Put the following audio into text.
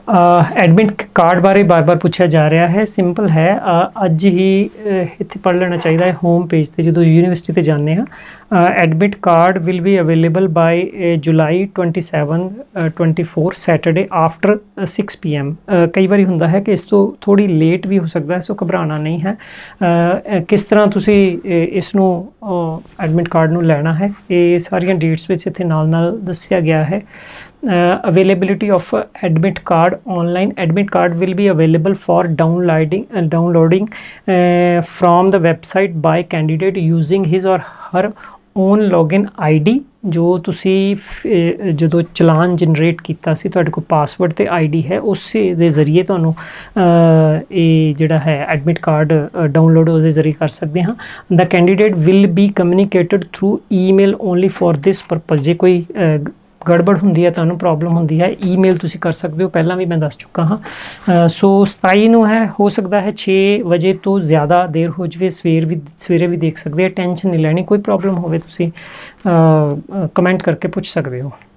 Admit card ਬਾਰੇ ਬਾਰ-ਬਾਰ ਪੁੱਛਿਆ ਜਾ ਰਿਹਾ ਹੈ। ਸਿੰਪਲ ਹੈ, ਅੱਜ ਹੀ ਇੱਥੇ ਪੜ੍ਹ ਲੈਣਾ ਚਾਹੀਦਾ ਹੈ। ਹੋਮ ਪੇਜ ਤੇ ਜਦੋਂ ਯੂਨੀਵਰਸਿਟੀ ਤੇ ਜਾਂਦੇ ਹਾਂ, admit card will be available by July 27 24 Saturday after 6 PM। ਕਈ ਵਾਰੀ ਹੁੰਦਾ ਹੈ ਕਿ ਇਸ ਤੋਂ ਥੋੜੀ ਲੇਟ ਵੀ ਹੋ ਸਕਦਾ ਹੈ, ਸੋ ਘਬਰਾਉਣਾ ਨਹੀਂ ਹੈ। ਕਿਸ ਤਰ੍ਹਾਂ ਤੁਸੀਂ ਇਸ ਨੂੰ ਐਡਮਿਟ ਕਾਰਡ ਨੂੰ ਲੈਣਾ ਹੈ, ਇਹ ਸਾਰੀਆਂ ਡੇਟਸ ਵਿੱਚ ਇੱਥੇ ਨਾਲ ਦੱਸਿਆ ਗਿਆ ਹੈ। Availability of admit card online. Admit card will be available for downloading from the website by candidate using his or her own login ID। ਜੋ ਤੁਸੀਂ ਜਦੋਂ ਚਲਾਨ ਜਨਰੇਟ ਕੀਤਾ ਸੀ, ਤੁਹਾਡੇ ਕੋਲ ਪਾਸਵਰਡ ਤੇ ID ਹੈ, ਉਸੇ ਦੇ ਜ਼ਰੀਏ ਤੁਹਾਨੂੰ ਇਹ ਜਿਹੜਾ ਹੈ ਐਡਮਿਟ ਕਾਰਡ ਡਾਊਨਲੋਡ ਉਹਦੇ ਜ਼ਰੀਏ ਕਰ ਸਕਦੇ ਹਾਂ। The candidate will be communicated through email only for this purpose। ਜੇ ਕੋਈ ਗੜਬੜ ਹੁੰਦੀ ਹੈ, ਤੁਹਾਨੂੰ ਪ੍ਰੋਬਲਮ ਹੁੰਦੀ ਹੈ, ਈਮੇਲ ਤੁਸੀਂ ਕਰ ਸਕਦੇ ਹੋ, ਪਹਿਲਾਂ ਵੀ ਮੈਂ ਦੱਸ ਚੁੱਕਾ ਹਾਂ। ਸੋ 27 ਨੂੰ ਹੈ, ਹੋ ਸਕਦਾ ਹੈ 6 ਵਜੇ ਤੋਂ ਜ਼ਿਆਦਾ ਦੇਰ ਹੋ ਜਾਵੇ, ਸਵੇਰੇ ਵੀ ਦੇਖ ਸਕਦੇ ਆ। ਟੈਨਸ਼ਨ ਨਹੀਂ ਲੈਣੀ, ਕੋਈ ਪ੍ਰੋਬਲਮ ਹੋਵੇ ਤੁਸੀਂ ਕਮੈਂਟ ਕਰਕੇ ਪੁੱਛ ਸਕਦੇ ਹੋ।